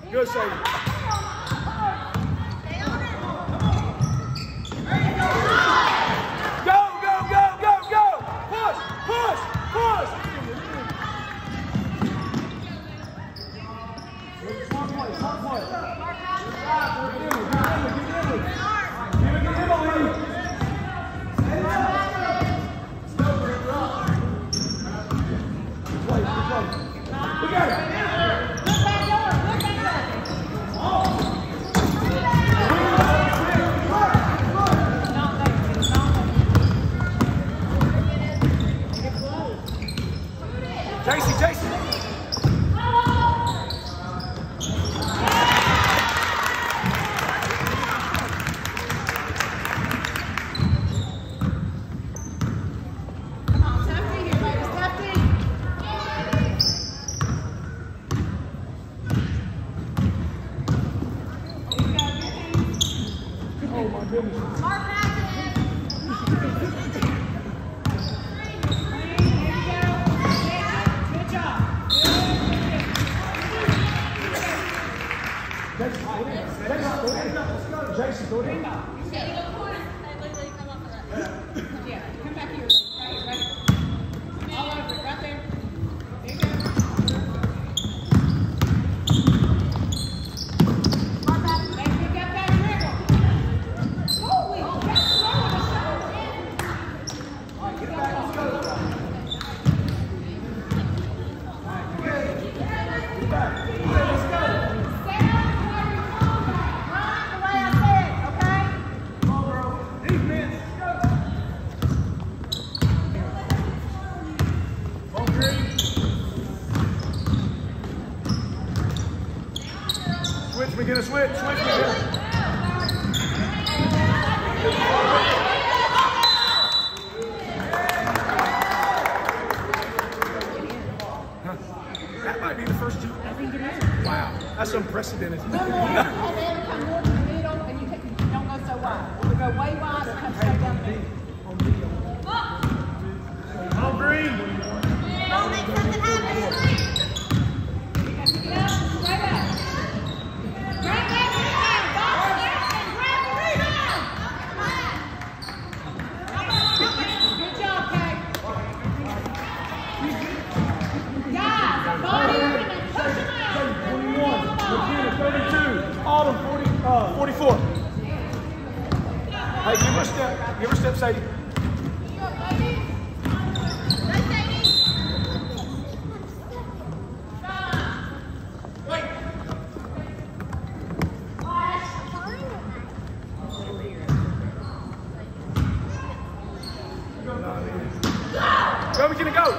Good, Sadie. Jason, go ahead. Yeah, come back here. Right. All over it, right there. There you go. Hey, pick up that dribble. Holy, that's slow on the shoulder. All right, get back, let's go. Get back. Let's go. We get a switch, switch, we get That might be the first two. I think it is. Wow, that's unprecedented. And then come more to the middle, and you don't go so wide. You go way wide or come straight down the middle. On green. Don't make something happen. You got to pick it up, straight up. Good job, Kate. Guys, body up and push them out. 21, Regina 32, Autumn 44. Hey, give her a step. Give her a step, Sadie. Go, McKenna, go!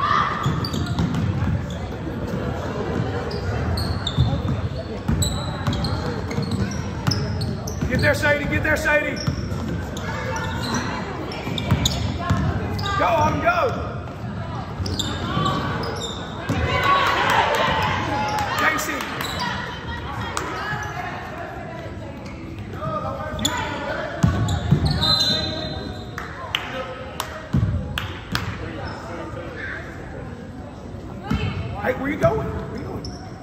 Get there, Sadie, get there, Sadie! Go, Autumn, go! Casey! Hey, where you going? Where you going?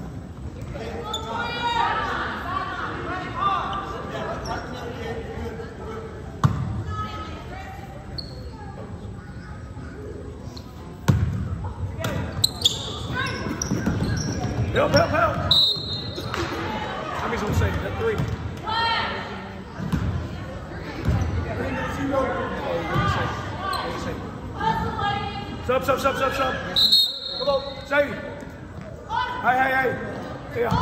Help, help, help! Somebody's gonna say that three. Sub. Come on, Sadie. Hey. Yeah.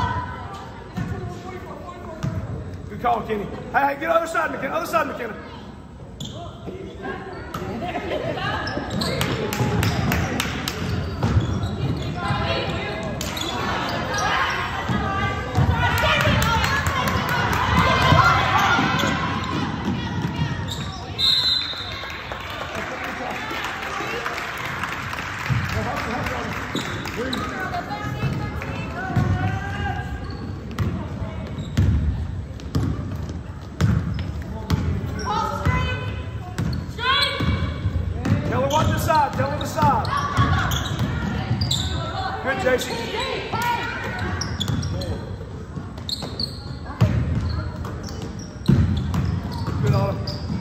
Good call, Kenny. Hey, get other side, McKenna. Other side, McKenna. Pass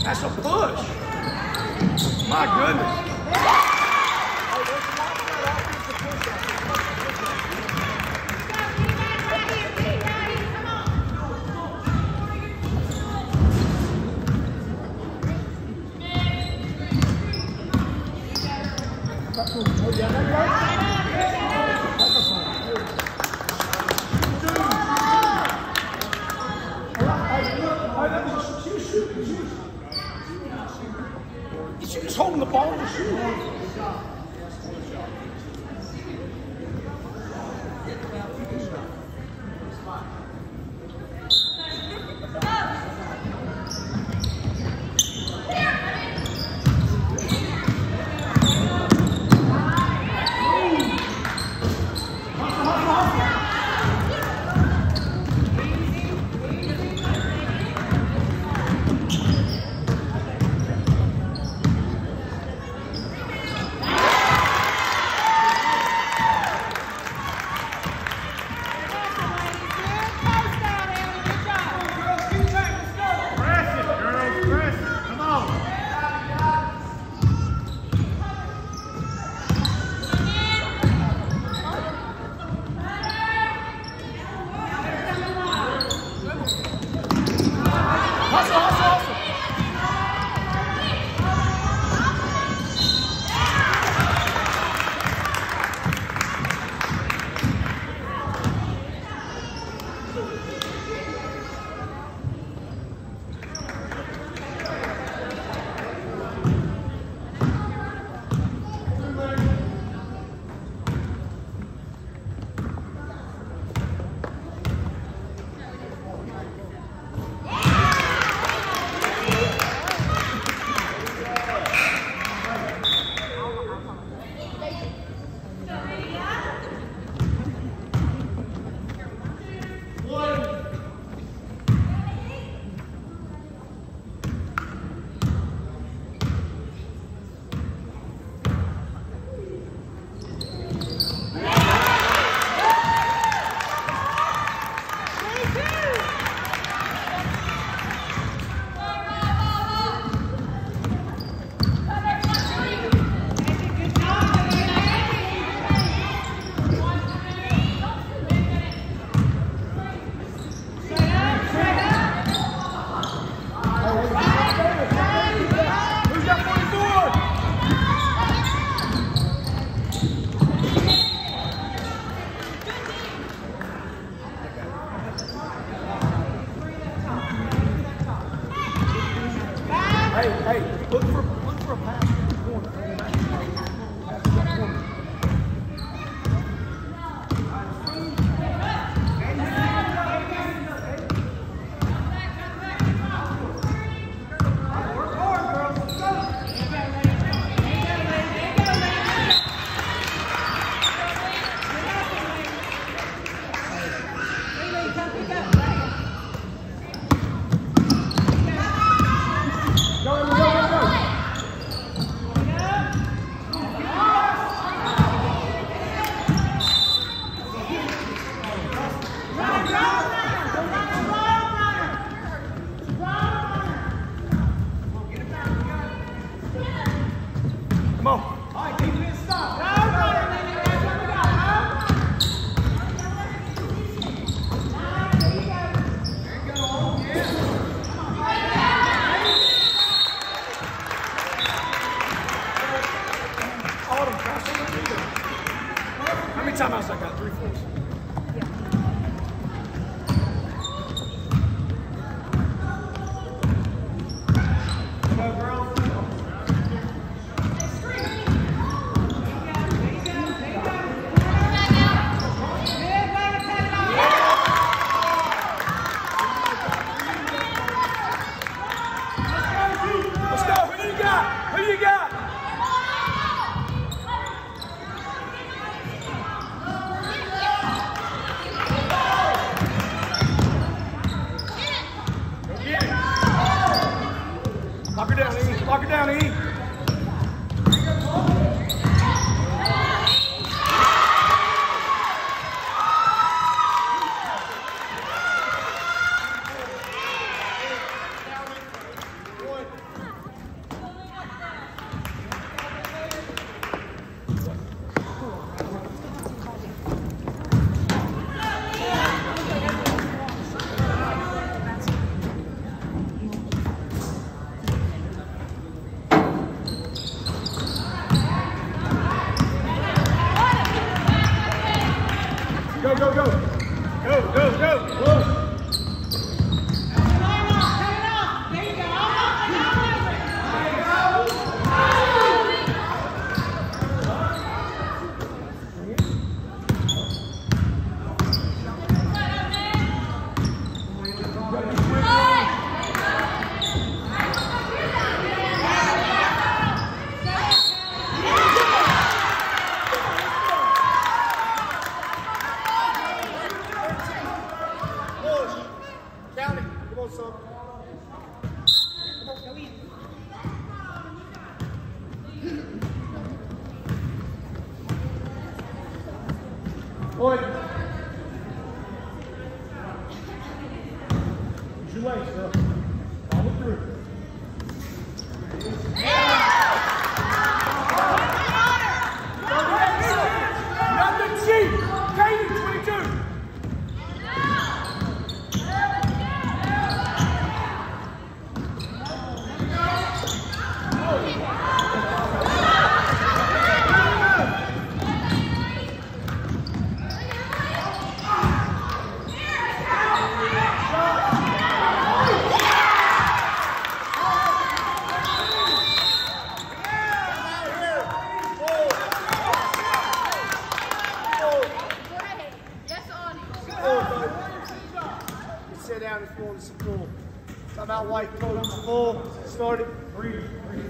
That's a push. My goodness. She's just holding the ball in the shoe. Hey, look for a pass in the corner. Pass in the corner. Boy. Use your legs, Phil. Follow through. Nothing cheap. Katie, 22. Sit down and fall. This is cool. Come out white, coach. Full. Start it. Breathe.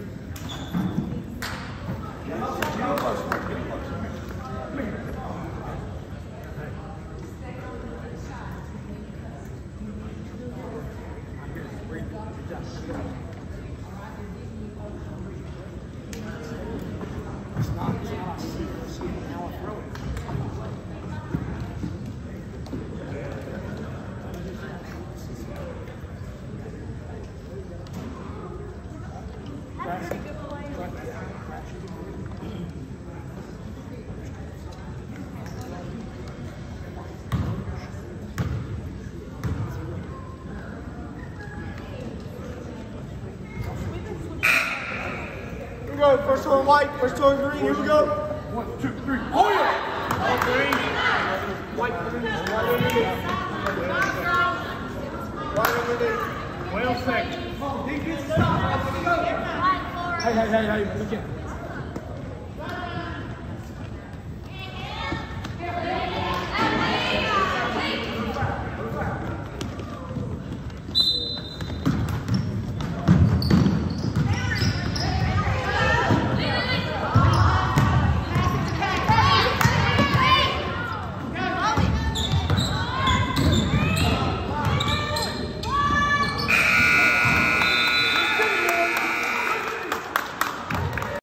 Go. First one white, first one green. Here we go. 1, 2, 3. Oh yeah! All green. White underneath. White underneath. White underneath. Well, second. Hey, look at